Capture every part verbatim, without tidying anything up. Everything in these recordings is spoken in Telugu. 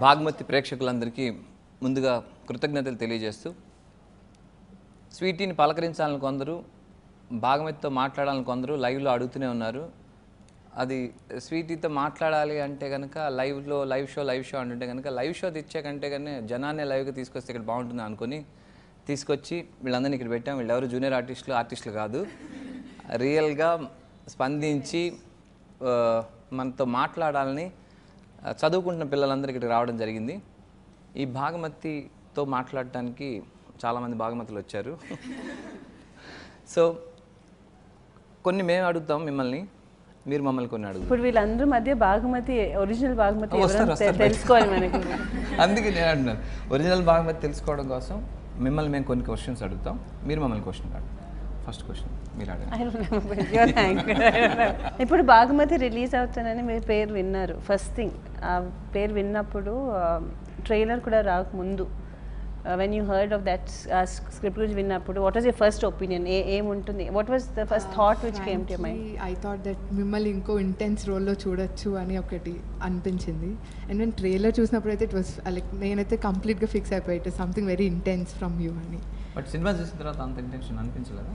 భాగమతి ప్రేక్షకులందరికీ ముందుగా కృతజ్ఞతలు తెలియజేస్తూ స్వీటీని పలకరించాలని కొందరు భాగమతితో మాట్లాడాలని కొందరు లైవ్లో అడుగుతూనే ఉన్నారు. అది స్వీటీతో మాట్లాడాలి అంటే కనుక లైవ్లో లైవ్ షో లైవ్ షో అంటే కనుక లైవ్ షో తెచ్చే కంటే కానీ జనాన్ని లైవ్గా తీసుకొస్తే ఇక్కడ బాగుంటుంది అనుకుని తీసుకొచ్చి వీళ్ళందరినీ ఇక్కడ పెట్టాం. వీళ్ళెవరు జూనియర్ ఆర్టిస్టులు ఆర్టిస్టులు కాదు, రియల్గా స్పందించి మనతో మాట్లాడాలని చదువుకుంటున్న పిల్లలందరూ ఇక్కడికి రావడం జరిగింది. ఈ భాగమతితో మాట్లాడటానికి చాలామంది భాగమతులు వచ్చారు. సో కొన్ని మేము అడుగుతాం మిమ్మల్ని, మీరు మమ్మల్ని కొన్ని అడుగుతాం. ఇప్పుడు వీళ్ళందరూ మధ్య భాగమతి ఒరిజినల్ భాగమతి తెలుసుకోవాలి మనకి. అందుకే నేను అంటున్నాను, ఒరిజినల్ భాగమతి తెలుసుకోవడం కోసం మిమ్మల్ని మేము కొన్ని క్వశ్చన్స్ అడుగుతాం, మీరు మమ్మల్ని క్వశ్చన్ అడుగుతాం. ఫస్ట్ క్వశ్చన్ మీరు అడగండి. ఇప్పుడు భాగమతి రిలీజ్ అవుతానని మీ పేరు విన్నారు. ఫస్ట్ థింగ్ ఆ పేరు విన్నప్పుడు ట్రైలర్ కూడా రాకముందు when you heard of that script గురించి విన్నప్పుడు what was your first opinion? ఏ ఏముంటుంది? What was the first thought which came to mind? I thought that మిమ్మల్ని ఇంకో ఇంటెన్స్ రోల్లో చూడొచ్చు అని ఒకటి అనిపించింది. అండ్ నేను ట్రైలర్ చూసినప్పుడు అయితే ఇట్ వాస్ లైక్ నేనైతే కంప్లీట్గా ఫిక్స్ అయిపోయి it something very intense from you అని. బట్ సినిమా చూసిన తర్వాత అంత ఇంటెన్షన్ అనిపించలేదా?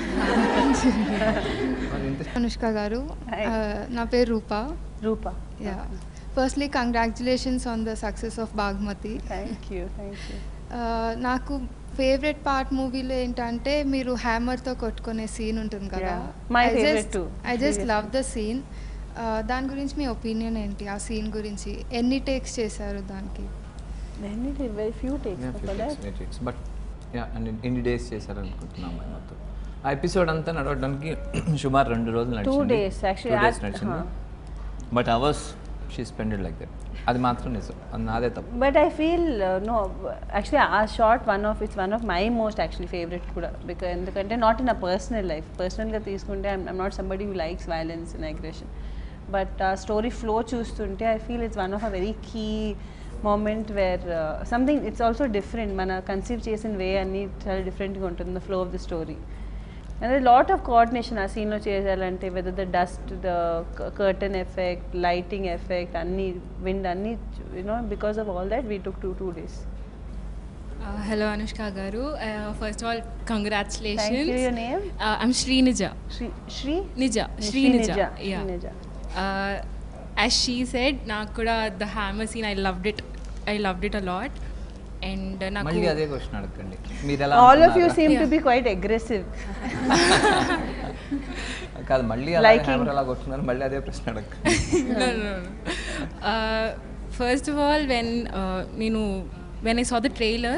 అనుష్క గారు, నా పేరు Roopa. Roopa, yeah. Firstly congratulations on the success of Bhaagamathie. Thank you thank you. నాకు ఫేవరెట్ పార్ట్ మూవీలో ఏంటంటే మీరు హ్యామర్తో కొట్టుకునే సీన్ ఉంటుంది కదా, I just love the scene. దాని గురించి మీ ఒపీనియన్ ఏంటి? ఆ సీన్ గురించి ఎన్ని టేక్స్ చేశారు దానికి? Very few takes, but ya and ఎన్ని డేస్ చేశారనుకుంటున్నాం మొత్తం. ఆ ఎపిసోడ్ అంతా నడవడానికి సుమారు రెండు రోజులు నడిచింది. నడిచింది but hours she spended like that. అది మాత్రం నిజం, అది నాదే తప్పు. But I feel no actually ఆ short one of it's one of my most actually favourite కూడా. బికాజ్ ఎందుకంటే not in a personal life, పర్సనల్గా తీసుకుంటే I'm not somebody who likes violence and aggression, but ఆ స్టోరీ ఫ్లో చూస్తుంటే I feel it's one of a very key moment where uh, something it's also different, mana conceive chesin way anni chala different ga untundi the flow of the story, and there is a lot of coordination aa scene lo cheyalante, whether the dust, the curtain effect, lighting effect, anni wind anni, you know, because of all that we took two two days. Uh, hello Anushka garu, uh, first of all congratulations. Thank you. Your name? uh, I'm Srinija. Shri Shri Nija Shri Nija, yeah. Nija. Uh, as she said, నాకు కూడా the hammer scene I loved it, I loved it a lot. And నాకు మళ్ళీ అదే క్వశ్చన్ అడగండి, మీరు ఎలా all of you seem to be quite aggressive. కాదు మళ్ళీ అలా హ్యామర్ అలా కొట్టున్నారు, మళ్ళీ అదే ప్రశ్న అడగండి. no no no uh, first of all when uh, నేను when I saw the trailer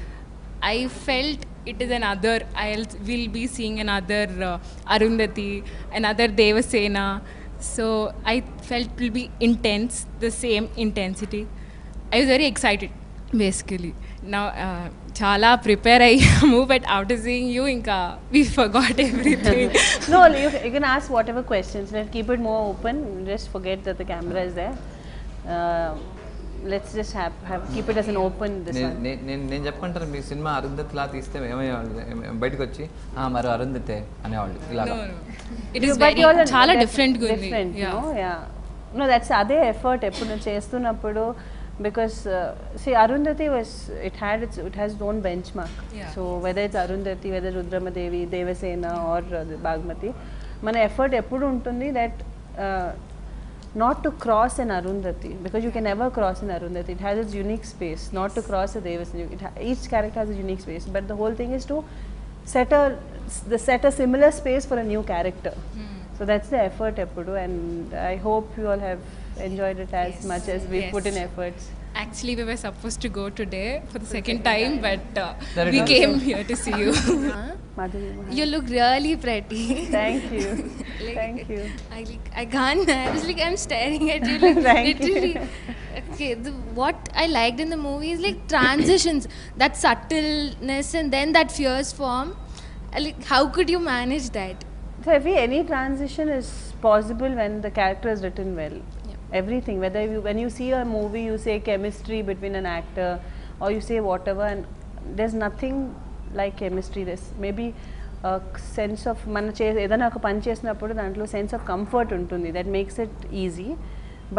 I felt it is another, I will be seeing another uh, Arundhati, another Devasena. So I felt it will be intense, the same intensity. I was very excited basically. Now uh, chala prepare I move, but after seeing you inka we forgot everything. No, you, you can ask whatever questions, let's keep it more open, just forget that the camera is there. uh, let's just have, have keep it as an open this one. నేను నేను చెప్పంటారు మీ సినిమా అరుంధతిలా తీస్తే ఏమయ్యేవాళ్ళు, బయటకు వచ్చి మరి అరుంధతే అనేవాళ్ళు ఇలాగా. It is very చాలా డిఫరెంట్ గా ఉంది. Yeah, yeah. No, that's అదే ఎఫర్ట్ ఎప్పుడు చేస్తున్నప్పుడు, because uh, see Arundhati was, it had its it has its own benchmark. Yeah. So whether it's Arundhati, whether Rudramadevi, Devasena or uh, Bhagmati, mana effort eppudu untundi that uh, not to cross an Arundhati, because you can never cross an Arundhati. It has its unique space. Not to cross a Devasena, it ha each character has a unique space, but the whole thing is to set a the set a similar space for a new character. Hmm. So that's the effort eppudu, and I hope you all have enjoyed it as yes. much as we yes. put in efforts. Actually we were supposed to go today for the second time, but uh, we came here to see you. Madhuri, you look really pretty. Thank you. Like, thank you. I like I can't, I was like I'm staring at you like literally. Okay, the, what I liked in the movie is like transitions, that subtleness, and then that fierce form. Like how could you manage that? So every any transition is possible when the character is written well. Everything, whether you when you see a movie you say chemistry between an actor or you say whatever, and there's nothing like chemistry. There's maybe a sense of mana chese edana oka pani chesinappudu dantlo sense of comfort untundi that makes it easy, but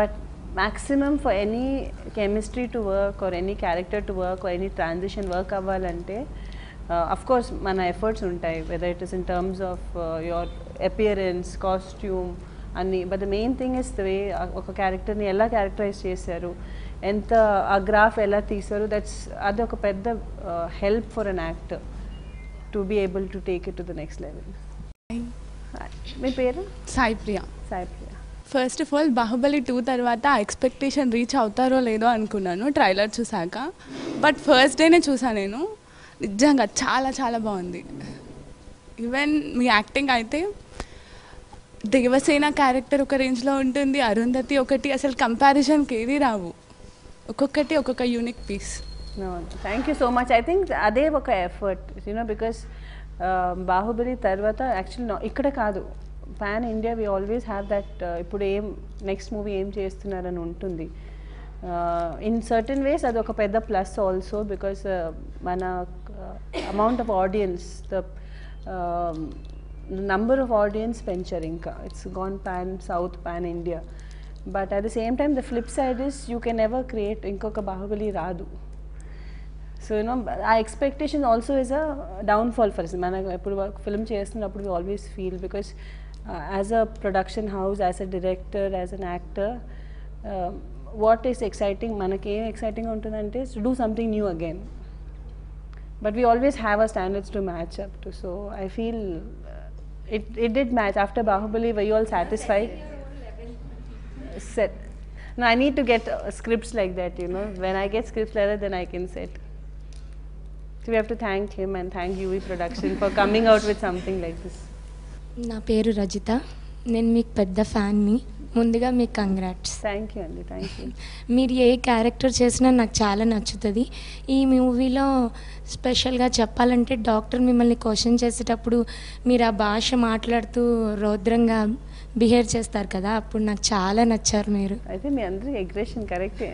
maximum for any chemistry to work or any character to work or any transition work అవ్వాలంటే uh, of course మన efforts ఉంటాయి, whether it is in terms of uh, your appearance, costume అన్ని, but the main thing is the way ఒక క్యారెక్టర్ని ఎలా క్యారెక్టరైజ్ చేశారు, ఎంత ఆ గ్రాఫ్ ఎలా తీశారు, దట్స్ అది ఒక పెద్ద help for an actor to be able to take it to the next level. మీ పేరు? Sai Priya. Sai Priya. First of all Baahubali two తర్వాత ఆ ఎక్స్పెక్టేషన్ రీచ్ అవుతారో లేదో అనుకున్నాను ట్రైలర్ చూసాక, బట్ ఫస్ట్ డేనే చూసాను నేను. నిజంగా చాలా చాలా బాగుంది. ఈవెన్ మీ యాక్టింగ్ అయితే దేవసేన క్యారెక్టర్ ఒక రేంజ్లో ఉంటుంది, అరుంధతి ఒకటి, అసలు కంపారిజన్కి ఏది రావు, ఒక్కొక్కటి ఒక్కొక్క unique piece. Thank you so much. I think అదే ఒక ఎఫర్ట్ యూనో, బికాస్ బాహుబలి తర్వాత యాక్చువల్లీ ఇక్కడ కాదు, pan India we always have that ఇప్పుడు ఏం నెక్స్ట్ మూవీ ఏం చేస్తున్నారని ఉంటుంది. ఇన్ సర్టన్ వేస్ అది ఒక పెద్ద ప్లస్ ఆల్సో, బికాస్ మన amount of audience, the number of audience పెంచారు ఇంకా, it's gone pan south, pan India. But at the same time the flip side is you can never create ఇంకొక బాహుబలి రాదు. సో యూనో ఆ expectation also is a downfall for us. మన ఇప్పుడు ఫిల్మ్ చేస్తున్నప్పుడు we always feel, because uh, as a production house, as a director, as an actor, uh, what is exciting, మనకి ఏం ఎక్సైటింగ్ ఉంటుందంటే to do something new again. But we always have our standards to match up to. So I feel It, it did match. After Bahubali, were you all satisfied? Set. No, I need to get uh, scripts like that, you know. When I get scripts like that, then I can set. So we have to thank him and thank U V Production for coming out with something like this. నా పేరు రజిత, నేను మీకు పెద్ద ఫ్యాన్ని. ముందుగా మీకు కంగ్రాట్స్. థ్యాంక్ యూ అండి, థ్యాంక్ యూ. మీరు ఏ క్యారెక్టర్ చేసినా నాకు చాలా నచ్చుతుంది. ఈ మూవీలో స్పెషల్గా చెప్పాలంటే డాక్టర్ మిమ్మల్ని క్వశ్చన్ చేసేటప్పుడు మీరు ఆ భాష మాట్లాడుతూ రౌద్రంగా బిహేవ్ చేస్తారు కదా, అప్పుడు నాకు చాలా నచ్చారు మీరు. అయితే మీ అందరూ అగ్రెషన్ కరెక్టే.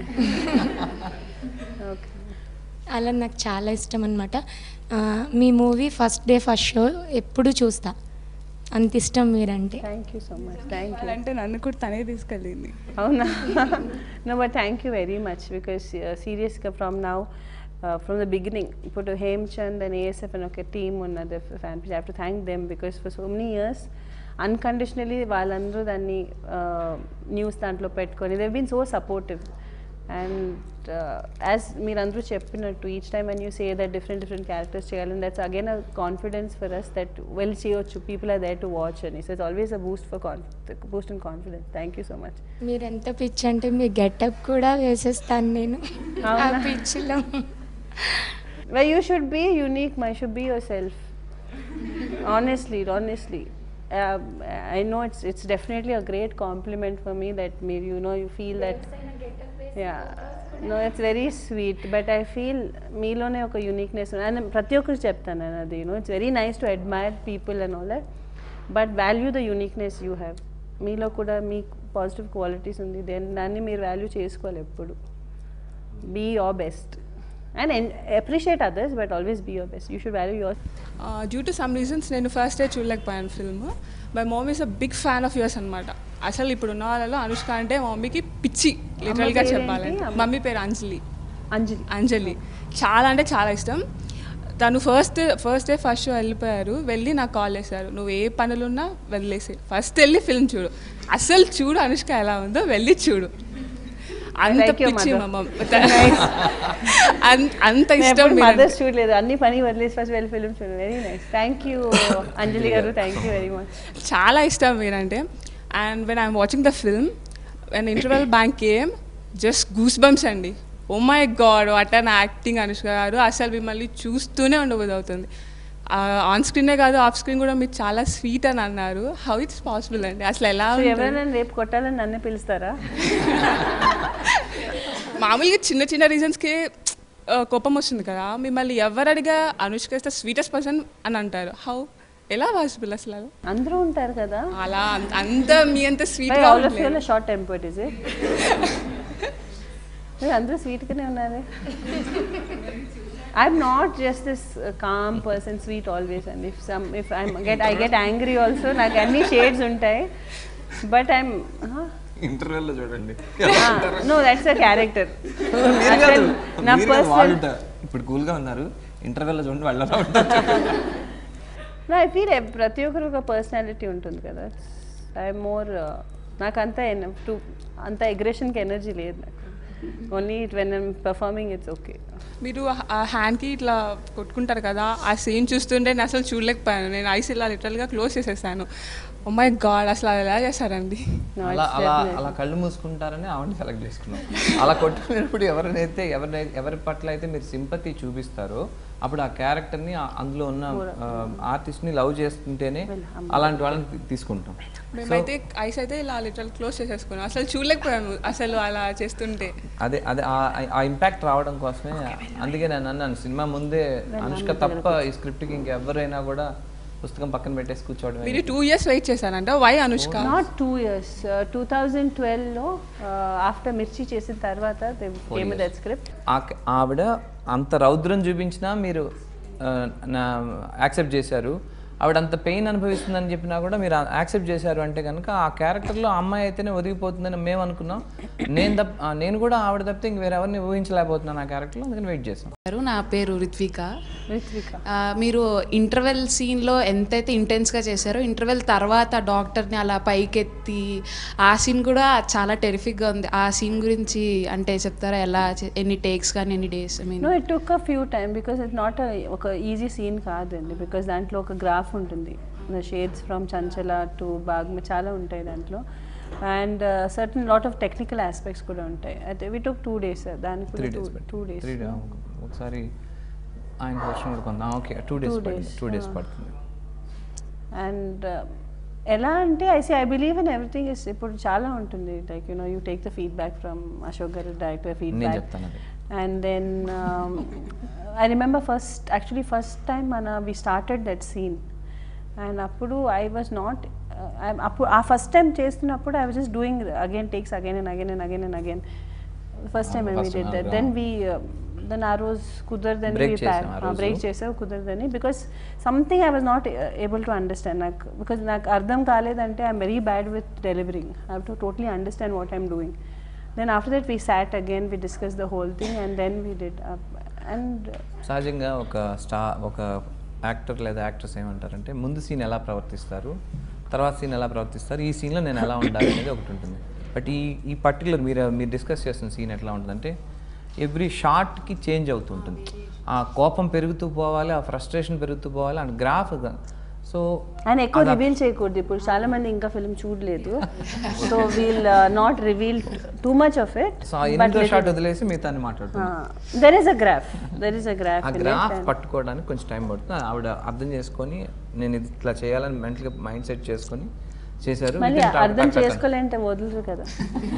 ఓకే, అలా నాకు చాలా ఇష్టం అనమాట. మీ movie first day first show ఎప్పుడు చూస్తా, అంత ఇష్టం మీరంటే. Thank you so much. Thank you. అంటే నన్ను కూడా తనే తీసుకెళ్ళింది. అవునా? No, but thank you very much, because సీరియస్గా from now, from the beginning, ఇప్పుడు హేమ్చంద్ అండ్ ఏఎస్ఎఫ్ అని ఒక టీమ్ ఉన్నది fan page, I have to thank them, because for so many years unconditionally వాళ్ళందరూ దాన్ని న్యూస్ దాంట్లో పెట్టుకొని they been so supportive. And as మీరందరూ చెప్పినట్టు each time when you say that different different characters చేయాలని, that's again a confidence for us that well చేయొచ్చు, people are there to watch అని. So it's always a boost for con boost in confidence. Thank you so much. మీరు ఎంత పిచ్ అంటే మీ గెటప్ కూడా వేసేస్తాను నేను ఆ పిచ్లో. Well, you should be unique, man. You should be yourself. Honestly, honestly. Uh, I know it's it's definitely a great compliment for me that maybe you know you feel that. Yeah. No, it's very sweet. But I feel meelone oka uniqueness. And prati okkaru cheptanu anadi, you know, it's very nice to admire people and all that. But value the uniqueness you have. Meelo kuda mee positive qualities undi. Then danni meer value chesukovali eppudu. Be your best. And appreciate others, but always be your best. You should value yours. Uh, due to some reasons, నేను ఫస్ట్ డే చూడలేకపోయాను film. My mummy is a big fan of yours అనమాట. అసలు ఇప్పుడు ఉన్న వాళ్ళలో అనుష్క అంటే మమ్మీకి పిచ్చి, లిటరల్గా చెప్పాలంటే. మమ్మీ పేరు అంజలి. అంజలి అంజలి చాలా అంటే చాలా ఇష్టం. తను first first day first show వెళ్ళిపోయారు, వెళ్ళి నాకు కాల్ చేశారు, నువ్వు ఏ పనులున్నా వదిలేసి ఫస్ట్ వెళ్ళి ఫిల్మ్ చూడు, అసలు చూడు అనుష్క ఎలా ఉందో వెళ్ళి చూడు. అంత పిచ్చి అంత ఇష్టం. మదర్స్ చూడలేదు, అన్ని పని వదిలేసి ఫస్ట్ వెళ్ళి ఫిల్మ్ చూడు. Very nice. Thank you Anjali గారు, థ్యాంక్ యూ వెరీ మచ్. చాలా ఇష్టం మీరంటే. And when I'm watching the film, when interval bang came, just goose bumps అండి. Oh my god, what an acting Anushka గారు. అసలు మిమ్మల్ని చూస్తూనే ఉండబోదు అవుతుంది. ఆన్ స్క్రీనే కాదు, ఆఫ్ స్క్రీన్ కూడా మీరు చాలా స్వీట్ అని అన్నారు. హౌ ఇట్స్ పాసిబుల్ అండి? అసలు ఎలా? ఎవరైనా రేపు కొట్టాలని నన్నే పిలుస్తారా? మామూలుగా చిన్న చిన్న రీజన్స్కి కోపం వస్తుంది కదా, మిమ్మల్ని ఎవరు అడిగా Anushka is the sweetest person అని అంటారు. హౌ, ఎలా పాసిబుల్ అసలు? అందరూ ఉంటారు కదా అలా, అంత మీ అంత sweet. Short tempered is it? అందరూ స్వీట్గానే ఉన్నారు. I'm not just this uh, calm person, sweet always, and if some if I'm get I get angry also, నాకు అన్ని షేడ్స్ ఉంటాయి. But I'm huh? ఇంటర్వెల్లో చూడండి. No that's a character. నా పర్సనల్ ఇప్పుడు కూల్గా ఉన్నారు, ఇంటర్వెల్లో చూడండి వాళ్ళు అలా ఉంటారు. నా ఐ ఫీల్ ప్రతి ఒక్కరు ఒక పర్సనాలిటీ ఉంటుంది కదా. ఐ మోర్ నాకు అంత టు అంత అగ్రెషన్కి ఎనర్జీ లేదు నాకు. Only it when I'm performing it's okay. మీరు ఆ హ్యాండ్కి ఇట్లా కొట్టుకుంటారు కదా, ఆ సీన్ చూస్తుంటే నేను అసలు చూడలేకపోయాను. నేను ఐస్ ఇలా లిటరల్గా క్లోజ్ చేసేసాను. ఓ మై గాడ్, అసలు అది ఎలా చేస్తారండి? అలా అలా అలా కళ్ళు మూసుకుంటారని ఆవిడని సెలెక్ట్ చేసుకున్నాం. అలా కొట్టుకునేటప్పుడు ఎవరినైతే ఎవరినై ఎవరి పట్ల అయితే మీరు సింపతి చూపిస్తారో అప్పుడు ఆ క్యారెక్టర్ని అందులో ఉన్న ఆర్టిస్ట్ని లవ్ చేస్తుంటేనే అలాంటి వాళ్ళని తీసుకుంటాం. మేమైతే ఐస్ అయితే ఇలా లిటరల్ క్లోజ్ చేసేసుకున్నాం, అసలు చూడలేకపోయాము అసలు అలా చేస్తుంటే. అదే అదే ఆ ఇంపాక్ట్ రావడం కోసమే. అందుకే నేను అన్నాను సినిమా ముందే అనుష్క తప్ప ఈ స్క్రిప్ట్కి ఇంకెవరైనా కూడా పుస్తకం పక్కన పెట్టేసి కూర్చోవడం. మీరు టూ ఇయర్స్ వెయిట్ చేశారంట, why Anushka? Not two years two thousand ట్వెల్వ్లో ఆఫ్టర్ మిర్చి చేసిన తర్వాత దట్ స్క్రిప్ట్. ఆవిడ అంత రౌద్రం చూపించినా మీరు నా యాక్సెప్ట్ చేశారు. ఆవిడ అంత పెయిన్ అనుభవిస్తుందని చెప్పినా కూడా మీరు యాక్సెప్ట్ చేశారు అంటే కనుక ఆ క్యారెక్టర్లో అమ్మాయి అయితేనే ఒదిగిపోతుందని మేము అనుకున్నాం. నేను తప్ప నేను కూడా ఆవిడ తప్పితే ఇంక వేరెవరిని ఊహించలేకపోతున్నాను ఆ క్యారెక్టర్లో, అందుకని వెయిట్ చేస్తాను. నా పేరు రిత్విక. రిత్విక మీరు ఇంటర్వెల్ సీన్లో ఎంతైతే ఇంటెన్స్గా చేశారో ఇంటర్వెల్ తర్వాత డాక్టర్ని అలా పైకెత్తి ఆ సీన్ కూడా చాలా టెరిఫిక్గా ఉంది. ఆ సీన్ గురించి అంటే చెప్తారా? ఎలా ఎన్ని టేక్స్ కానీ ఎన్ని days? I mean no it took a few time because it not ఒక ఈజీ సీన్ కాదండి. బికాస్ దాంట్లో ఒక గ్రాఫ్ ఉంటుంది, the shades from Chanchala to Bhaag చాలా ఉంటాయి దాంట్లో. And certain lot of technical aspects కూడా ఉంటాయి. అయితే వి టుక్ టూ డేస్ దానికి టూ డేస్ ఒకసారి ఆయన క్వశ్చన్ కూడా కొందాం. Okay two days two days పడుతుంది. అండ్ ఎలా అంటే I see I believe in everything is ఇప్పుడు చాలా ఉంటుంది. Like you know you take the feedback from Ashok గారు director feedback. And then I remember first actually first time మన we started that scene. And అప్పుడు ఐ వాజ్ నాట్ అప్పుడు ఆ ఫస్ట్ టైం చేస్తున్నప్పుడు I was just doing again takes again and again and again and again first time we did that. Then we then ఆ రోజు కుదరదని బ్రేక్ చేసావు కుదరదని because something I was not able to understand. నాకు బికాస్ నాకు అర్థం కాలేదంటే I'm very bad with delivering. I have to totally understand what I'm doing. Then after that we sat again, we discussed the whole thing and then we did uh, and సహజంగా ఒక స్టార్ ఒక యాక్టర్ లేదా యాక్ట్రెస్ ఏమంటారంటే ముందు సీన్ ఎలా ప్రవర్తిస్తారు, తర్వాత సీన్ ఎలా ప్రవర్తిస్తారు, ఈ సీన్లో నేను ఎలా ఉండాలి అనేది ఒకటి ఉంటుంది. బట్ ఈ ఈ పర్టికులర్ మీరు మీరు డిస్కస్ చేస్తున్న సీన్ ఎట్లా ఉంటుందంటే ఎవ్రీ షార్ట్కి చేంజ్ అవుతుంటుంది. ఆ కోపం పెరుగుతూ పోవాలి, ఆ ఫ్రస్ట్రేషన్ పెరుగుతూ పోవాలి అండ్ గ్రాఫ్. సో అండ్ ఎక్కువ రివీల్ చేయకూడదు. ఇప్పుడు చాలా మంది ఇంకా ఫిల్మ్ చూడలేదు, so we'll not reveal too much of it. So ఎనిమిదో షాట్ వదిలేసి మిగతాన్ని మాట్లాడుతున్నాం. There is a graph there is a graph ఆ గ్రాఫ్ పట్టుకోవడానికి కొంచెం టైం పడుతుంది. ఆవిడ అర్థం చేసుకొని నేను ఇది ఇట్లా చేయాలని మెంటల్గా మైండ్ సెట్ చేసుకొని చేశారు. మళ్ళీ అర్థం చేసుకోలేంటే వదలరు కదా.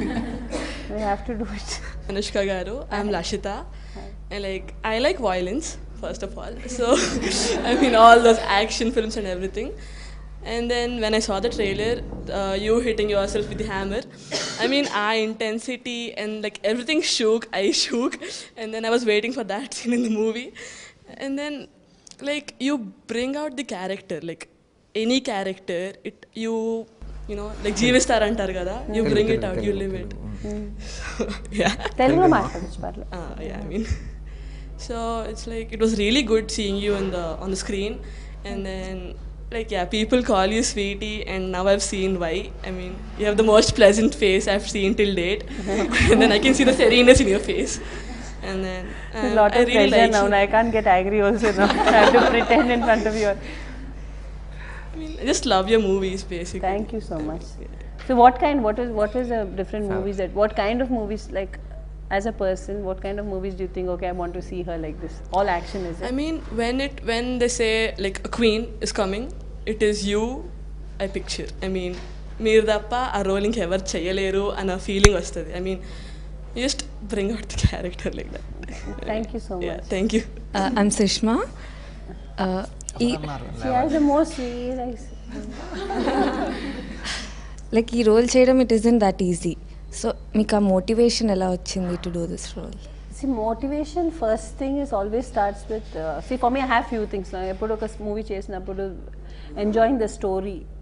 We have to do it. Anushka garu, I am Lashita. I like I like violence first of all. So I mean all those action films and everything. And then when I saw the trailer, uh, you hitting yourself with the hammer, I mean our intensity and like everything shook. I shook, and then I was waiting for that scene in the movie. And then like you bring out the character, like any character, it you you know like జీవిస్తారు అంటారు కదా, you bring it out, you live it. Yeah, తెలుగులో మాట్లాడొచ్చు పర్లేదు. Ah, yeah, I mean, so it's like it was really good seeing you on the on the screen. And then like yeah, people call you sweetie, and now I've seen why. I mean, you have the most pleasant face I've seen till date. And then I can see the sereneness in your face. And then um, a lot of I really pressure like now. you. I can't get angry also now. I have to pretend in front of you. I mean, I just love your movies basically. Thank you so much. So what kind, what is, what is the different movies that, what kind of movies, like as a person, what kind of movies do you think, okay, I want to see her like this? All action, is it? I mean, when it, when they say like a queen is coming, it is you I picture. I mean, meer dappa aa role inke ever cheyaleru ana feeling vastadi. I mean, you just bring out the character like that. Thank you so much. Yeah, thank you. Uh, I'm Sishma. Uh, e- she has the most sweet eyes. like ఈ రోల్ చేయడం it isn't that easy. So మీకు ఆ మోటివేషన్ ఎలా వచ్చింది to do this role? See, motivation first thing is always starts with uh, see for me I have few things. Now ఎప్పుడు ఒక మూవీ చేసినప్పుడు enjoying the story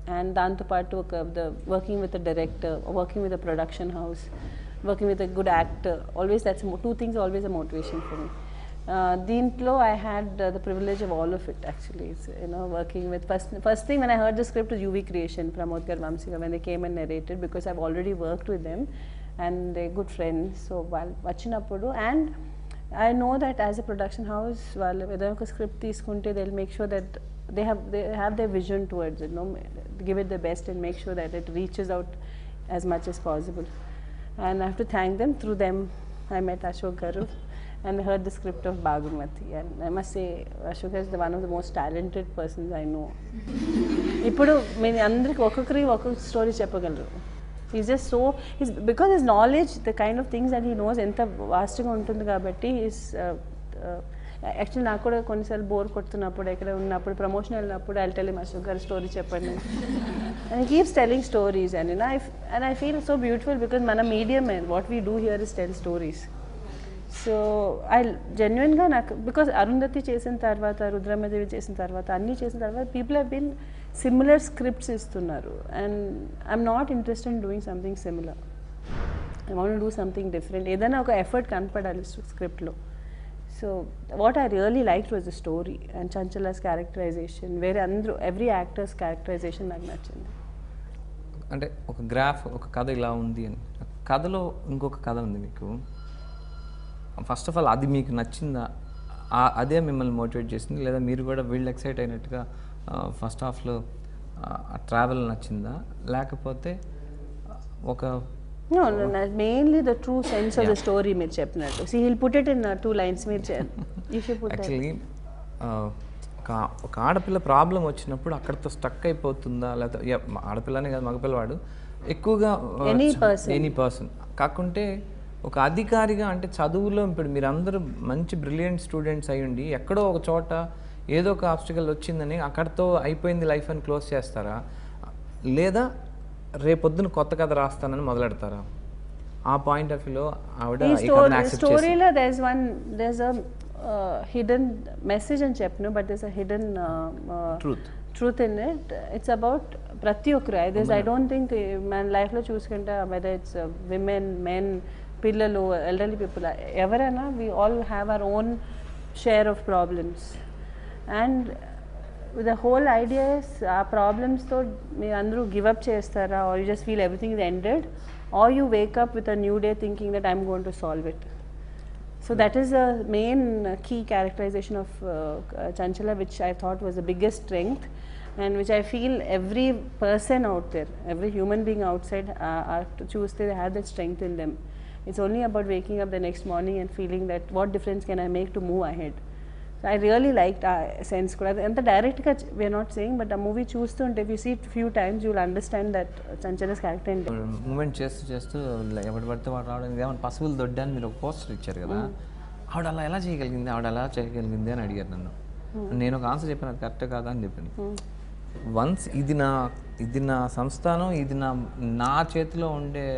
and దాంతో పాటు ఒక the working with a director, working with a production house, working with a good actor, always that's two things always a motivation for me. దీంట్లో I had uh, the privilege of all of it actually. It's, you know, working with first first thing when I heard the script was U V Creation, Pramod Gar Vamsika, when they came and narrated, because I've already worked with them and they're good friends. So while vachinappudu, and I know that as a production house, while whether a script తీసుకుంటే they'll make sure that they have they have their vision towards it, you know, give it their best and make sure that it reaches out as much as possible. And I have to thank them. Through them I met Ashok Garu and heard the script of Bhagumati, and I must say Ashok is the one of the most talented persons I know. ఇప్పుడు నేను అందరికి ఒక్కొక్కరి ఒక్కొక్క స్టోరీ చెప్పగలరు. He's just so he's because his knowledge, the kind of things that he knows ఎంత వాస్ట్గా ఉంటుంది కాబట్టి he's యాక్చువల్లీ నాకు కూడా కొన్నిసార్లు బోర్ కొడుతున్నప్పుడు ఎక్కడ ఉన్నప్పుడు ప్రమోషన్ వెళ్ళినప్పుడు I tell him Ashok garu story చెప్పండి, and he keeps telling stories, and you know I and I feel so beautiful because మన medium and what we do here is tell stories. So I జెన్యున్గా నాకు బికాస్ అరుంధతి చేసిన తర్వాత, రుద్రమదేవి చేసిన తర్వాత, అన్నీ చేసిన తర్వాత people have been similar scripts ఇస్తున్నారు, and I'm not interested in doing something similar. I want do something different. ఏదైనా ఒక ఎఫర్ట్ కనపడాలి స్క్రిప్ట్లో. So what I really like was the story and Chanchala's characterization. వేరే అందరూ ఎవ్రీ యాక్టర్స్ క్యారెక్టరైజేషన్ నాకు నచ్చింది. అంటే ఒక గ్రాఫ్, ఒక కథ ఇలా ఉంది అని, కథలో ఇంకొక కథ ఉంది మీకు. ఫస్ట్ ఆఫ్ ఆల్ అది మీకు నచ్చిందా? అదే మిమ్మల్ని మోటివేట్ చేసింది, లేదా మీరు కూడా వీళ్ళు ఎక్సైట్ అయినట్టుగా ఫస్ట్ హాఫ్లో ట్రావెల్ నచ్చిందా, లేకపోతే ఒక No, no, no, mainly the true sense of yeah. the story మీరు చెప్పినట్టు. See, he'll put it in uh, two lines. మీరు you should put actually ఒక ఒక ఆడపిల్ల ప్రాబ్లం వచ్చినప్పుడు అక్కడితో స్టక్ అయిపోతుందా, లేకపోతే ఆడపిల్లనే కాదు మగపిల్లవాడు ఎక్కువగా ఎనీ పర్సన్ ఎనీ పర్సన్ కాకుంటే ఒక అధికారిగా, అంటే చదువులో ఇప్పుడు మీరు అందరూ మంచి బ్రిలియంట్ స్టూడెంట్స్ అయ్యుండి ఎక్కడో ఒక చోట ఏదో ఒక ఆబ్స్టికల్ వచ్చిందని అక్కడితో అయిపోయింది లైఫ్ అని క్లోజ్ చేస్తారా, లేదా రేపొద్దున కొత్త కథ రాస్తానని మొదలెడతారా? ఆ పాయింట్ ఆఫ్ వ్యూలో ఆవిడ స్టోరీలో there's one there's a hidden message అని చెప్పను, but there's a hidden truth truth in it. It's about ప్రతి ఒక్కరు. ఐ ఐ డోంట్ థింక్ మన లైఫ్లో చూసుకుంటే వెదర్ ఇట్స్ విమెన్, మెన్, పిల్లలు, ఎల్డర్లీ పీపుల్, ఎవరైనా we all have our own share of problems, and the whole idea is ఆ ప్రాబ్లమ్స్తో మీరు అందరూ గివప్ చేస్తారా, or you just feel everything is ended, or you wake up with a new day thinking that I'm going to solve it. So that is the main uh, key characterization of uh, Chanchala, which I thought was the biggest strength, and which I feel every person out there, every human being outside uh, are to choose, they have that strength in them. It's only about waking up the next morning and feeling that what difference can I make to move ahead. So I really liked uh, sense kuda anta direct ga we are not saying, but a movie చూస్తుంటే if you see it few times you will understand that Chanchala's character in moment చేస్తూ చేస్తూ ఎవరి పడితే వాడు రావడానికి ఏమైనా పశువులు దొడ్డా అని మీరు ఒక పోస్టర్ ఇచ్చారు కదా, ఆవిడ అలా ఎలా చేయగలిగింది, ఆవిడ ఎలా చేయగలిగింది అని అడిగారు నన్ను. నేను ఒక ఆన్సర్ చెప్పాను, అది కరెక్ట్ కాదా అని చెప్పాను. వన్స్ ఇది నా ఇది నా సంస్థానం, ఇది నా నా చేతిలో ఉండే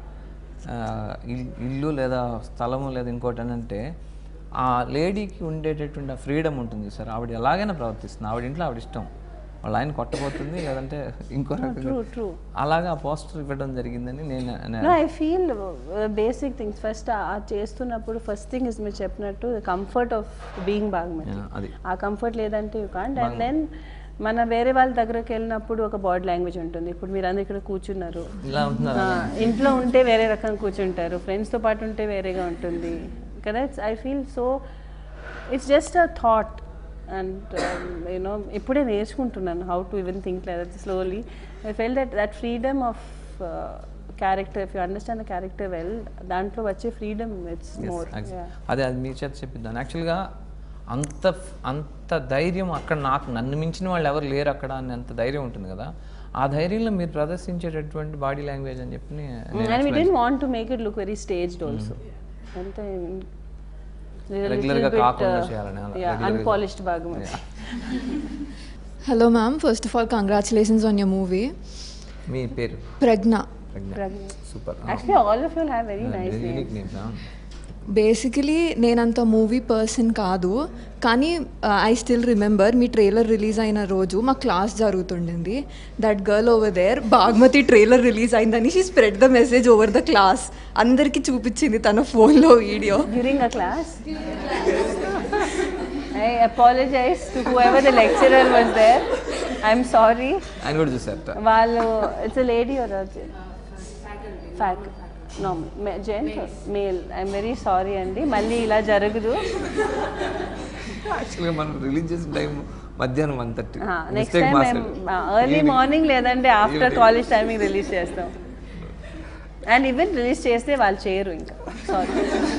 ఇల్లు లేదా స్థలము లేదా ఇంకోటి అని అంటే ఆ లేడీకి ఉండేటటువంటి ఆ ఫ్రీడమ్ ఉంటుంది సార్. ఆవిడ ఎలాగైనా ప్రవర్తిస్తుంది, ఆవిడ ఇంట్లో ఆవిడ ఇష్టం, వాళ్ళ ఆయన కొట్టబోతుంది లేదంటే ఇంకో రకంగా అలాగా ఆ పోస్టర్ ఇవ్వడం జరిగిందని నేను I feel basic things first చేస్తున్నప్పుడు ఫస్ట్ థింగ్ ఇస్ మీరు చెప్పినట్టు కంఫర్ట్ ఆఫ్ బీయింగ్ బాగుంది. ఆ కంఫర్ట్ లేదంటే యూ కాంట్. అండ్ దెన్ మన వేరే వాళ్ళ దగ్గరకు వెళ్ళినప్పుడు ఒక బాడీ లాంగ్వేజ్ ఉంటుంది. ఇప్పుడు మీరు అందరు ఇక్కడ కూర్చున్నారు, ఇంట్లో ఉంటే వేరే రకంగా కూర్చుంటారు, ఫ్రెండ్స్తో పాటు ఉంటే వేరేగా ఉంటుంది కదా. I feel so it's just a thought, and you know ఇప్పుడే నేర్చుకుంటున్నాను how to even think like that slowly. I fell that that freedom of character, if you understand the character well, దాంట్లో వచ్చే ఫ్రీడమ్ ఇట్స్ మోర్. అదే అది మీ చేత చెప్పిద్దాను. యాక్చువల్గా అంత అంత ధైర్యం అక్కడ నాకు నన్ను మించిన వాళ్ళు ఎవరు లేరు అక్కడ అని అంత ధైర్యం ఉంటుంది కదా, ఆ ధైర్యంలో మీరు ప్రదర్శించేటటువంటి బాడీ లాంగ్వేజ్ అని చెప్పి and we didn't want to make it look very staged also. అంతే రెగ్యులర్గా కాకుండా చేయాలని అన్పాలిష్డ్ భాగం. Hello ma'am, first of all congratulations on your movie. మీ పేరు? Pragna. Pragna, super. Actually all of you have very nice names. Basically నేనంత మూవీ పర్సన్ కాదు, కానీ ఐ స్టిల్ రిమెంబర్ మీ ట్రైలర్ రిలీజ్ అయిన రోజు మా క్లాస్ జరుగుతుండింది. That girl over there Bhaagmathi trailer release అయిందని she spread the message over the class. అందరికీ చూపించింది తన ఫోన్లో video. During a class I apologize to whoever the lecturer was there. I'm sorry. ఆయన కూడా చూసారట. వాళ్ళు it's a lady or a faculty. No, gent, male. I'm very sorry అండి, మళ్ళీ ఇలా జరగదు. యాక్చువల్గా మనం రిలీజ్ చేసిన టైం మధ్యాహ్నం వన్ థర్టీ. నెక్స్ట్ టైం మేము ఎర్లీ మార్నింగ్ లేదంటే ఆఫ్టర్ కాలేజ్ టైమింగ్ రిలీజ్ చేస్తాం. అండ్ ఈవెన్ రిలీజ్ చేస్తే వాళ్ళు చేయరు ఇంకా. Sorry.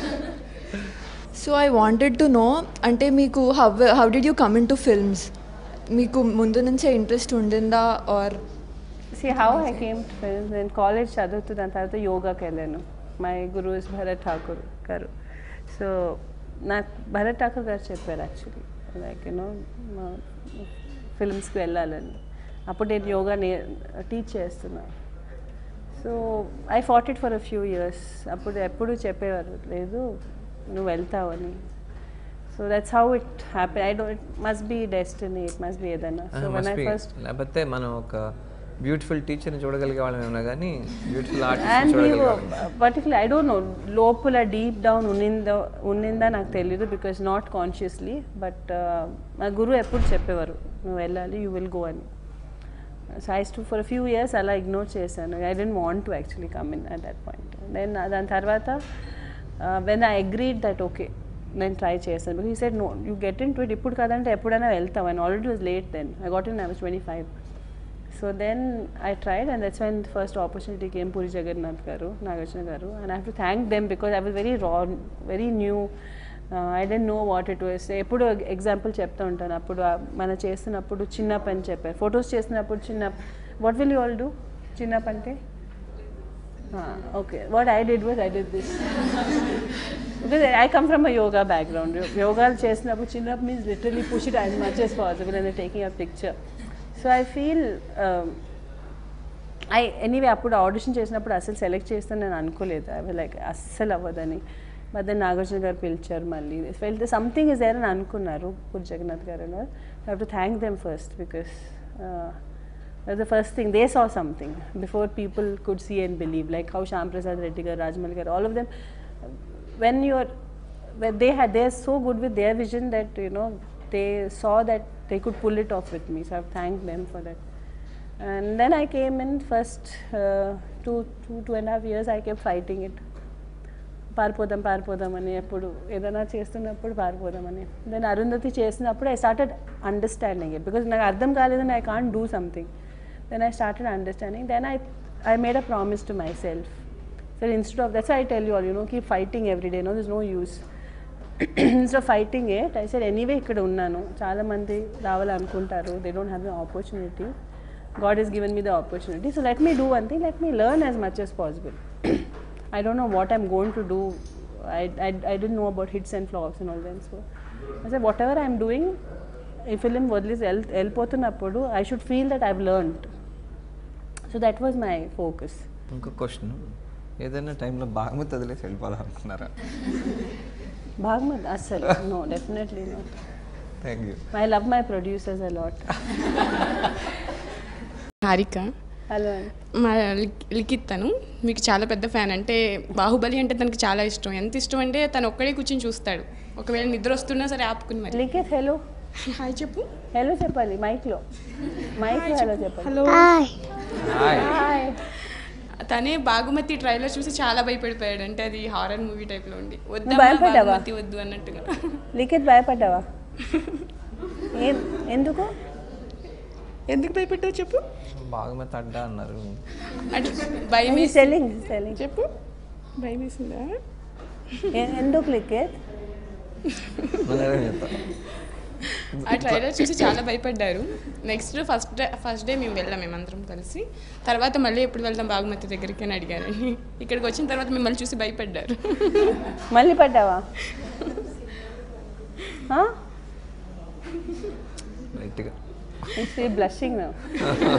So I wanted to know, అంటే మీకు how how did you come into films? మీకు ముందు నుంచే ఇంట్రెస్ట్ ఉండిందా or? See how I came to films. నేను కాలేజ్ చదువుతూ దాని తర్వాత యోగాకి వెళ్ళాను. My guru is Bharat Thakur garu. So నాకు భరత్ ఠాకూర్ గారు చెప్పారు యాక్చువల్లీ లైక్ యూనో ఫిల్మ్స్కి వెళ్ళాలని. అప్పుడు నేను యోగా నే టీచ్ చేస్తున్నాను. So I fought it for a few years. అప్పుడు ఎప్పుడు చెప్పేవారు లేదు నువ్వు వెళ్తావని. So that's how it happy. I don't it must be destiny, it must be ఏదైనా. సో వెన్ ఐ ఫస్ట్ లేకపోతే మనం ఒక బ్యూటిఫుల్ టీచర్ని చూడగలిగే వాళ్ళం ఏమన్నా కానీ బ్యూటిఫుల్ ఆర్టిస్ట్ చూడగలిగే పర్టికులర్ ఐ డోంట్ నో లోపల డీప్ డౌన్ ఉన్నిందో ఉన్నిందా నాకు తెలియదు, బికాస్ నాట్ కాన్షియస్లీ. బట్ మా గురువు ఎప్పుడు చెప్పేవారు నువ్వు వెళ్ళాలి, యూ విల్ గో అని. So I to for few years అలా ఇగ్నోర్ చేశాను. I don't want to actually come in at that point. Then దాని తర్వాత when I agreed that okay నేను ట్రై చేశాను. Because he said no you get into it. ఇప్పుడు కదంటే ఎప్పుడైనా వెళ్తావు. And already was late then. I got in I was twenty five. So then I tried, and that's when the first opportunity came, Puri Jagannath garu, Nagarjuna garu, and I have to thank them because I was very raw, very new. Uh, I didn't know what it was. Eppudu example chepta untanu. Appudu mana chestunnappudu chinnap ani chepparu. Photos chestunnappudu chinnap. What will you all do? Chinnap ante? Ah, okay. What I did was I did this. Because I come from a yoga background. Yoga chestunnappudu chinnap means literally push it as much as possible and then taking a picture. So I feel I anyway అప్పుడు ఆడిషన్ చేసినప్పుడు అసలు సెలెక్ట్ చేస్తాను నేను అనుకోలేదు. ఐ లైక్ అస్సలు అవ్వదని. బట్ దెన్ నాగార్జున గారు పిలిచారు మళ్ళీ. ఫెల్ సంథింగ్ ఇస్ దేర్ అని అనుకున్నారు Puri Jagannadh garu. I have to thank them first because the first thing they saw something before people could see and believe. Like how Shyam Prasad Reddy garu, Rajamouli garu, all of them when you're they had they are so good with their vision that you know they saw that they could pull it off with me. So I've thanked them for that. And then I came in first uh, two, two, two and a half years I kept fighting it. పారిపోదాం పారిపోదాం అని ఎప్పుడు ఏదైనా చేస్తున్నప్పుడు పారిపోదాం అని. దెన్ అరుంధతి చేసినప్పుడు I started understanding it because నాకు అర్థం కాలేదని I can't do something. Then I started understanding. Then I I made a promise to myself. So instead of that's I tell you all you know keep fighting every day. No this no use. Instead of fighting it I said anyway ఇక్కడ ఉన్నాను, చాలామంది రావాలనుకుంటారు, they don't have the opportunity. God is given me the opportunity. So let me do one thing, let me learn as much as possible. I don't know what I'm going to do. I, I, I didn't know about hits and flops and all that. So I said, whatever I'm doing, if film వదిలేసి వెళ్ళి వెళ్ళిపోతున్నప్పుడు I should feel that I've learned. So that was my focus. ఇంకో క్వశ్చన్, ఏదైనా టైంలో బాగ్మతి వదిలేసి వెళ్ళిపోవాలనుకున్నారా? Bhagmat, asal, no, definitely not. Thank you. I love my producers a lot. Harika. Hello. మా లిఖిత్ తను మీకు చాలా పెద్ద ఫ్యాన్. అంటే బాహుబలి అంటే తనకి చాలా ఇష్టం. ఎంత ఇష్టం అంటే తను ఒక్కడే కూర్చొని చూస్తాడు. ఒకవేళ నిద్ర వస్తున్నా సరే ఆపుకుని మరి. లిఖిత్ హలో. హాయ్ చెప్పు. హలో చెప్పాలి మైక్లో. మైక్లో హలో చెప్పాలి. హలో. హాయ్. హాయ్. తనే బాగుమతి ట్రైలర్ చూసి చాలా భయపడిపోయాడు. అంటే అది హారర్ మూవీ టైప్లో ఉండి వద్దు బాగుమతి వద్దు అన్నట్టుగా. లిఖిత్ భయపడ్డావా? ఎందుకు ఎందుకు భయపడ్డావు చెప్పు. బాగుమతి అడ్డా అన్నారు. అంటే భయం సెల్లింగ్ సెల్లింగ్ చెప్పు. భయం వేసిందా? ఎందుకు లిఖిత్? ఆ ట్రైలర్ చూసి చాలా భయపడ్డారు. Next first day first day మేము వెళ్ళాం మేమందరం కలిసి. తర్వాత మళ్ళీ ఎప్పుడు వెళ్దాం బాగుమతి దగ్గరికి అని అడిగారని. ఇక్కడికి వచ్చిన తర్వాత మిమ్మల్ని చూసి భయపడ్డారు. మళ్ళీ పడ్డావా? బ్లషింగ్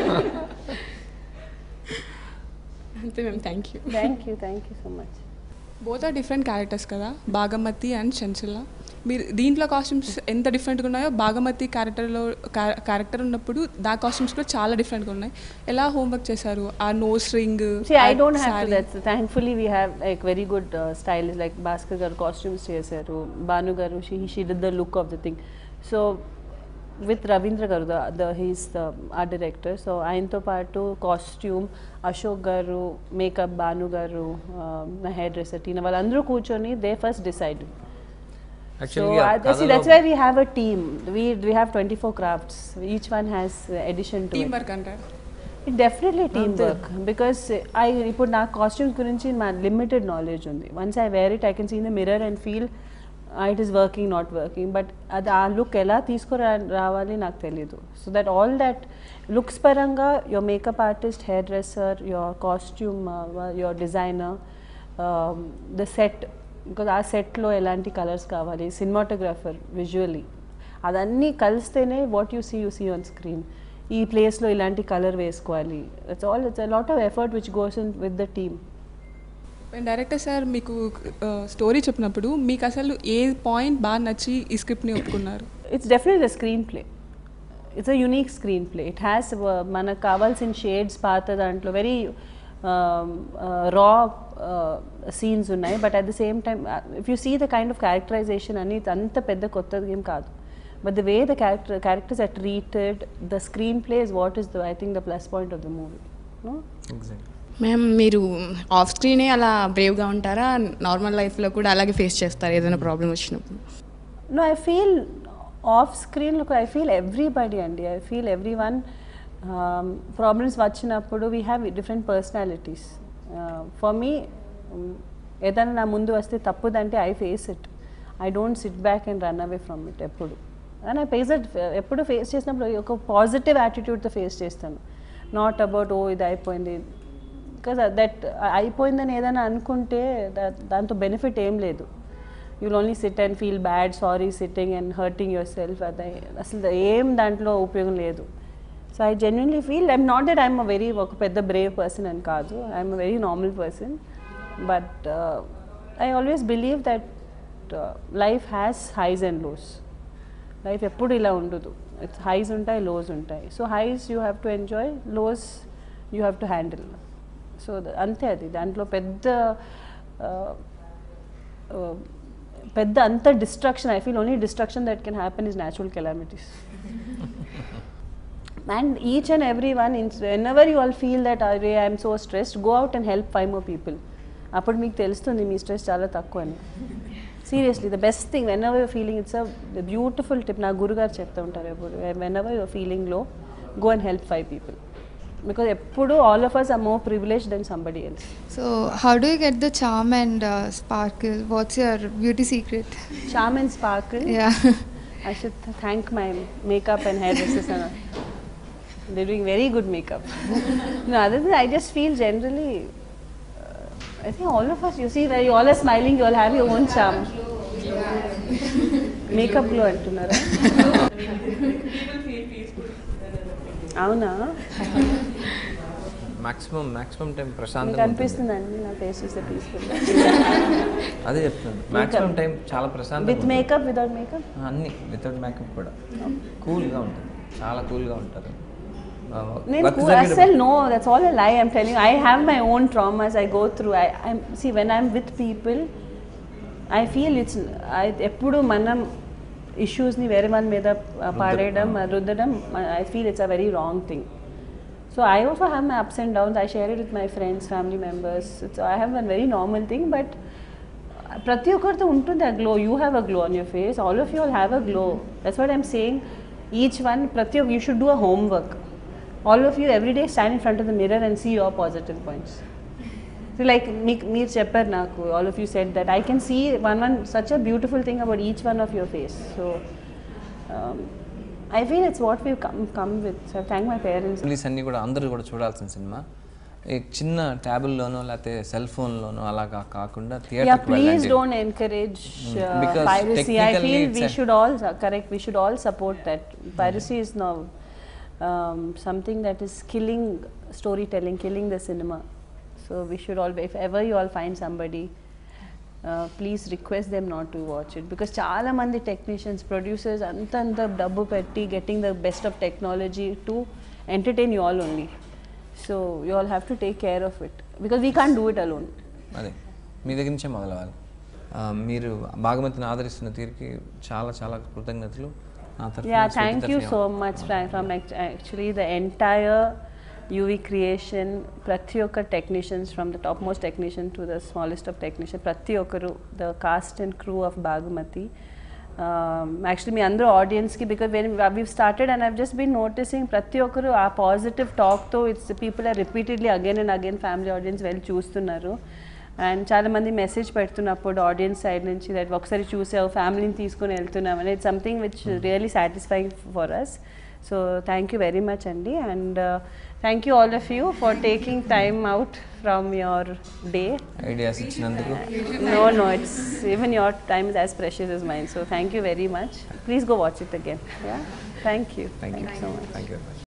అంతే మేము. Thank you thank you thank you so much. Both are different characters కదా, భాగమతి అండ్ చంచల. మీరు దీంట్లో కాస్ట్యూమ్స్ ఎంత డిఫరెంట్గా ఉన్నాయో భాగమతి క్యారెక్టర్లో క్యారెక్టర్ ఉన్నప్పుడు దా కాస్ట్యూమ్స్ కూడా చాలా డిఫరెంట్గా ఉన్నాయి. ఎలా హోంవర్క్ చేశారు ఆ nose ring? I don't have to that. Thankfully we have like very good stylist like Bhaskar garu costumes చేశారు, Bhanu garu she she did the look of the thing. So with Ravindra garu the the he's the art director. So ఆయనతో పాటు కాస్ట్యూమ్ అశోక్ గారు, మేకప్ భాను గారు, హెయిర్ డ్రెస్సర్ టీనా, వాళ్ళందరూ కూర్చొని they first decide. So uh, see, that's why we have a team. We we have twenty-four crafts. Each one has uh, addition to teamwork it. Ante. It definitely teamwork because uh, I put na costumes gurinchi my limited knowledge undi. Once I wear it, I can see in the mirror and feel uh, it is working, not working. But ad aa look ela teesko raavali naaku teliyadu. So that all that looks paranga, your makeup artist, hairdresser, your costume, uh, your designer, um, the set. Because ఆ సెట్లో ఎలాంటి కలర్స్ కావాలి, సినిమాటోగ్రాఫర్ విజువల్లీ అదన్నీ కలిస్తేనే what you see you see on screen. ఈ ప్లేస్లో ఇలాంటి కలర్ వేసుకోవాలి. It's all it's a lot of effort which goes in with the team. Director sir మీకు స్టోరీ చెప్పినప్పుడు మీకు అసలు ఏ పాయింట్ బాగా నచ్చి ఈ స్క్రిప్ట్ని ఒప్పుకున్నారు? It's definitely the screenplay. It's a unique screenplay. It has మనకు కావాల్సిన షేడ్స్ పాత దాంట్లో వెరీ రా సీన్స్ ఉన్నాయి. But at the same time if you see the kind of characterisation అని అంత పెద్ద కొత్త గేమ్ కాదు. But the way the character characters are treated, the screenplay is what is the I think the plus point of the movie. Ma'am, మీరు ఆఫ్ స్క్రీనే అలా బ్రేవ్గా ఉంటారా, నార్మల్ లైఫ్లో కూడా అలాగే ఫేస్ చేస్తారు ఏదైనా ప్రాబ్లం వచ్చినప్పుడు? నో, ఐ ఫీల్ ఆఫ్ స్క్రీన్లో ఐ ఫీల్ ఎవ్రీబడి అండి. I feel everyone problems వచ్చినప్పుడు we have different personalities. For me ఏదైనా నా ముందు వస్తే తప్పుదంటే I face it. I don't sit back and run away from it ఎప్పుడు. And I face it. ఎప్పుడు ఫేస్ చేసినప్పుడు ఒక పాజిటివ్ యాటిట్యూడ్తో ఫేస్ చేస్తాను. నాట్ అబౌట్ ఓ ఇది అయిపోయింది. బికాజ్ దట్ అయిపోయిందని ఏదైనా అనుకుంటే దాంతో బెనిఫిట్ ఏం లేదు. You will only sit and feel bad, sorry sitting and hurting yourself. అది అసలు ఏం దాంట్లో ఉపయోగం లేదు. So I genuinely feel I'm not that I'm a very ఒక పెద్ద బ్రేవ్ పర్సన్ అని కాదు. I'm a very normal person. But I always believe that life has highs and lows. Life ఎప్పుడు ఇలా ఉండదు. ఇట్స్ హైస్ ఉంటాయి, లోస్ ఉంటాయి. So highs you have to enjoy, lows you have to handle. So అంతే. అది దాంట్లో పెద్ద పెద్ద అంత destruction, I feel only destruction that can happen is natural calamities. And each and every one, whenever you all feel that I am so stressed, go out and help five more people. అప్పుడు మీకు తెలుస్తుంది మీ స్ట్రెస్ చాలా తక్కువ అని. Seriously the best thing whenever you're feeling, it's a beautiful tip. నా గురుగారు చెప్తూ ఉంటారు ఎప్పుడు, whenever you're feeling low, go and help five people. Because ఎప్పుడు all of us are more privilege than somebody else. So how do you get the charm and sparkle? What's your beauty secret? Charm and sparkle? Yeah, I should thank my makeup and hairdressers. They're doing very good makeup. No, other than I just feel generally, uh, I think all of us, you see, where you all are smiling, you all have your own charm. Makeup glow antunara. Avuna? Maximum maximum time ప్రశాంతంగా అనిపిస్తుందండి నా ఫేస్ చూస్తే పీస్ఫుల్. అదే చెప్తాను, మాక్సిమం టైం చాలా ప్రశాంతంగా. With makeup, without makeup? అన్ని వితౌట్ మేకప్ కూడా కూల్గా ఉంటుంది, చాలా కూల్గా ఉంటారు. నేను cool అసలు no, that's all a lie. I'm telling you, I have my own traumas I go through. I I'm see when I'm with people, I feel it's I ఎప్పుడు మనం ఇష్యూస్ని వేరే వాళ్ళ మీద పాడేయడం, రుద్దడం, I feel it's a very wrong thing. So I also have my ups and downs. I share it with my friends, family members. It's, I have a very normal thing, but ప్రతి ఒక్కరితో ఉంటుంది ఆ glow. You have a glow on your face. All of you all have a glow. That's what I'm saying. Each one, ప్రతి ఒక్క you should do a homework. All of you every day stand in front of the mirror and see your positive points. So like మీరు చెప్పారు నాకు, all of you said that I can see one one such a beautiful thing about each one of your face. So um, I feel it's what we've come come with. So I thank my parents. Release అన్నీ కూడా అందరూ కూడా చూడాల్సిన సినిమా. ఈ చిన్న ట్యాబుల్లోనో లేకపోతే సెల్ ఫోన్లోనో అలాగా కాకుండా థియేటర్కి వెళ్ళండి. Please don't encourage uh, piracy. I feel we should all correct. We should all support that. Piracy is now um, something that is killing storytelling, killing the cinema. So we should all, if ever you all find somebody please request them not to watch it because చాలా మంది టెక్నీషియన్స్ ప్రొడ్యూసర్స్ అంత అంత డబ్బు పెట్టి getting the best of technology to entertain you all only so you all have to take care of it because we can't do it alone. అదే మీ దగ్గర నుంచే మొదలవ్వాలి. మీరు భాగమతిని ఆదరిస్తున్న తీరుకి చాలా చాలా కృతజ్ఞతలు. Yeah, thank you so much from actually the entire U V creation, prati okka technicians from the topmost technician to the smallest of technician, prati okkaru, the cast and crew of Bhagmati. Um, actually me andro audience ki because when we've started and I've just been noticing prati okkaru a positive talk tho it's the people are repeatedly again and again family audience well చూస్తున్నారు. అండ్ చాలామంది మెసేజ్ పెడుతున్నప్పుడు ఆడియన్స్ సైడ్ నుంచి దట్ ఒకసారి చూసావు ఫ్యామిలీని తీసుకుని వెళ్తున్నాం అనేది something which really satisfying for us. So thank you very much అండి and thank you all of you for taking time out from your day. Ideas ఇచ్చినందుకు. No no it's even your time is as precious as mine. So thank you very much. Please go watch it again. Yeah. Thank you. Thank you so much. Thank you.